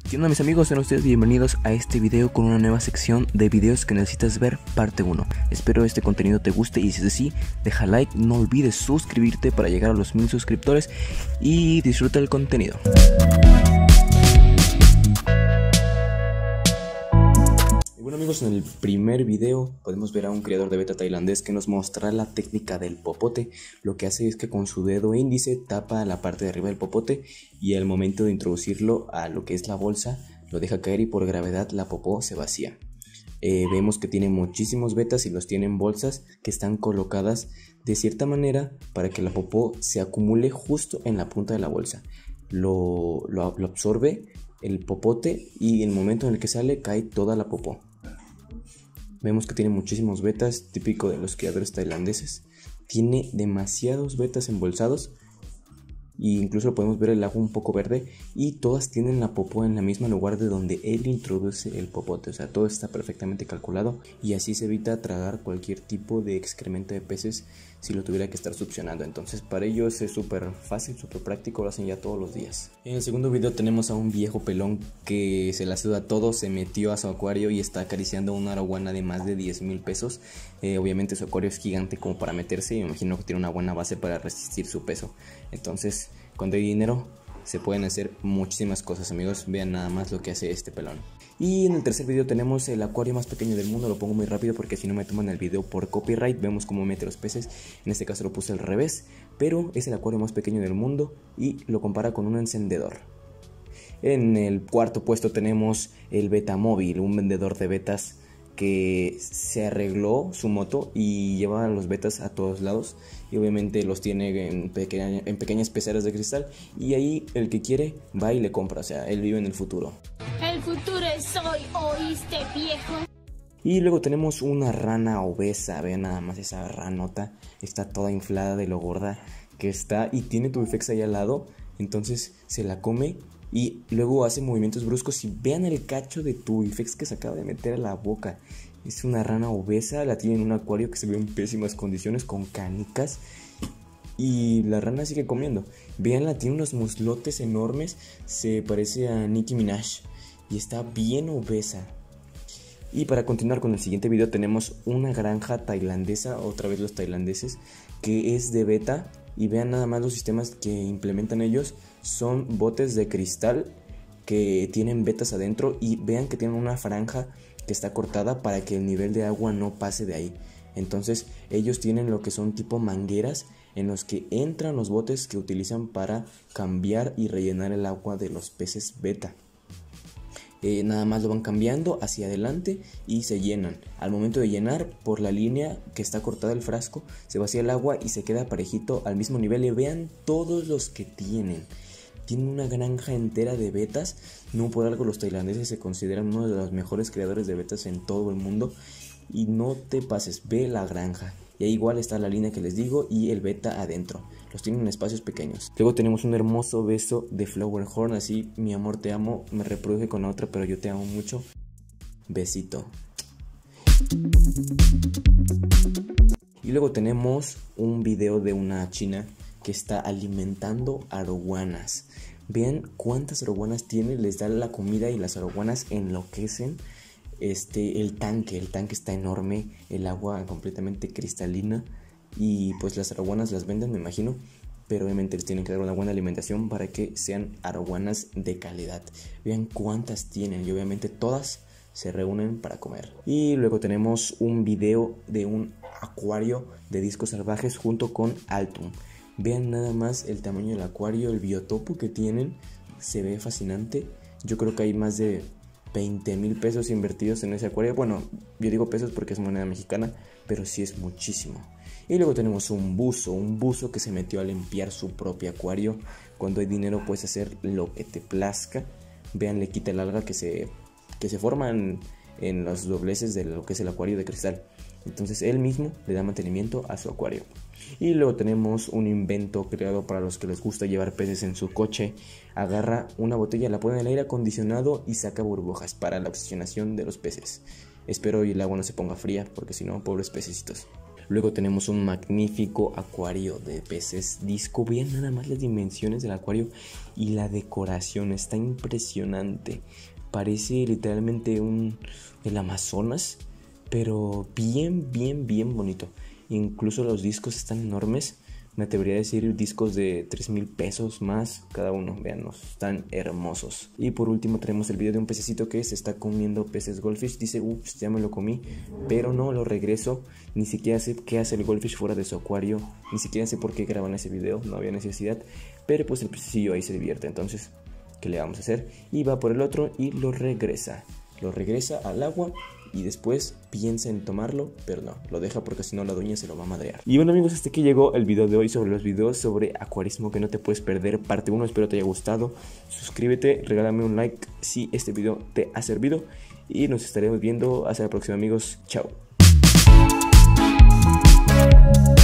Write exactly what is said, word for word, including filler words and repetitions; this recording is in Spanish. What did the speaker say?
¿Qué onda mis amigos? Sean ustedes bienvenidos a este video con una nueva sección de videos que necesitas ver, parte uno. Espero este contenido te guste y si es así, deja like, no olvides suscribirte para llegar a los mil suscriptores y disfruta el contenido. Bueno amigos, en el primer video podemos ver a un creador de beta tailandés que nos mostrará la técnica del popote. Lo que hace es que con su dedo índice tapa la parte de arriba del popote y al momento de introducirlo a lo que es la bolsa lo deja caer y por gravedad la popó se vacía. Eh, vemos que tiene muchísimos betas y los tiene en bolsas que están colocadas de cierta manera para que la popó se acumule justo en la punta de la bolsa. Lo, lo, lo absorbe el popote y en el momento en el que sale cae toda la popó. Vemos que tiene muchísimos betas, típico de los creadores tailandeses. Tiene demasiados betas embolsados e incluso podemos ver el agua un poco verde y todas tienen la popó en la misma lugar de donde él introduce el popote. O sea, todo está perfectamente calculado y así se evita tragar cualquier tipo de excremento de peces si lo tuviera que estar succionando. Entonces para ellos es súper fácil, súper práctico, lo hacen ya todos los días. En el segundo video tenemos a un viejo pelón que se la suda todo, se metió a su acuario y está acariciando una arowana de más de diez mil pesos. Eh, obviamente su acuario es gigante como para meterse y me imagino que tiene una buena base para resistir su peso. Entonces cuando hay dinero se pueden hacer muchísimas cosas amigos, vean nada más lo que hace este pelón. Y en el tercer video tenemos el acuario más pequeño del mundo, lo pongo muy rápido porque si no me toman el video por copyright. Vemos cómo mete los peces, en este caso lo puse al revés, pero es el acuario más pequeño del mundo y lo compara con un encendedor. En el cuarto puesto tenemos el Betamóvil, un vendedor de betas que se arregló su moto y lleva los betas a todos lados y obviamente los tiene en, pequeña, en pequeñas peceras de cristal y ahí el que quiere va y le compra. O sea, él vive en el futuro. El futuro es hoy, ¿oíste, viejo? Y luego tenemos una rana obesa, vean nada más esa ranota, está toda inflada de lo gorda que está y tiene Tubifex ahí al lado, entonces se la come y luego hace movimientos bruscos y vean el cacho de Tubifex que se acaba de meter a la boca. Es una rana obesa, la tiene en un acuario que se ve en pésimas condiciones con canicas y la rana sigue comiendo. Veanla, tiene unos muslotes enormes, se parece a Nicki Minaj y está bien obesa. Y para continuar con el siguiente video tenemos una granja tailandesa, otra vez los tailandeses, que es de beta. Y vean nada más los sistemas que implementan ellos, son botes de cristal que tienen betas adentro y vean que tienen una franja que está cortada para que el nivel de agua no pase de ahí. Entonces ellos tienen lo que son tipo mangueras en los que entran los botes que utilizan para cambiar y rellenar el agua de los peces beta. Eh, nada más lo van cambiando hacia adelante y se llenan. Al momento de llenar, por la línea que está cortada el frasco, se vacía el agua y se queda parejito al mismo nivel. Y vean todos los que tienen. Tienen una granja entera de betas. No por algo los tailandeses se consideran uno de los mejores creadores de betas en todo el mundo. Y no te pases, ve la granja. Y ahí igual está la línea que les digo y el beta adentro. Los tienen en espacios pequeños. Luego tenemos un hermoso beso de Flower Horn. Así, mi amor te amo, me reproduje con la otra, pero yo te amo mucho. Besito. Y luego tenemos un video de una china que está alimentando arowanas. Vean cuántas arowanas tiene, les da la comida y las arowanas enloquecen. Este, el tanque, el tanque está enorme, el agua completamente cristalina y pues las arowanas las venden, me imagino, pero obviamente les tienen que dar una buena alimentación para que sean arowanas de calidad. Vean cuántas tienen y obviamente todas se reúnen para comer. Y luego tenemos un video de un acuario de discos salvajes junto con Altum. Vean nada más el tamaño del acuario, el biotopo que tienen, se ve fascinante. Yo creo que hay más de veinte mil pesos invertidos en ese acuario. Bueno, yo digo pesos porque es moneda mexicana, pero sí es muchísimo. Y luego tenemos un buzo, un buzo que se metió a limpiar su propio acuario. Cuando hay dinero puedes hacer lo que te plazca. Vean, le quita el alga que se, que se forman en los dobleces de lo que es el acuario de cristal. Entonces él mismo le da mantenimiento a su acuario. Y luego tenemos un invento creado para los que les gusta llevar peces en su coche. Agarra una botella, la pone en el aire acondicionado y saca burbujas para la oxigenación de los peces. Espero y el agua no se ponga fría porque si no, pobres pececitos. Luego tenemos un magnífico acuario de peces disco. Vean nada más las dimensiones del acuario y la decoración, está impresionante. Parece literalmente un el Amazonas, pero bien, bien, bien bonito. Incluso los discos están enormes. Me atrevería a decir discos de tres mil pesos más cada uno. Veanos, están hermosos. Y por último tenemos el video de un pececito que se está comiendo peces goldfish. Dice, ups, ya me lo comí, pero no lo regreso. Ni siquiera sé qué hace el goldfish fuera de su acuario. Ni siquiera sé por qué graban ese video, no había necesidad. Pero pues el pececillo ahí se divierte, entonces, ¿qué le vamos a hacer? Y va por el otro y lo regresa. Lo regresa al agua. Y después piensa en tomarlo, pero no, lo deja porque si no la doña se lo va a madrear. Y bueno amigos, hasta aquí llegó el video de hoy sobre los videos sobre acuarismo que no te puedes perder, parte uno. Espero te haya gustado. Suscríbete, regálame un like si este video te ha servido. Y nos estaremos viendo hasta la próxima amigos. Chao.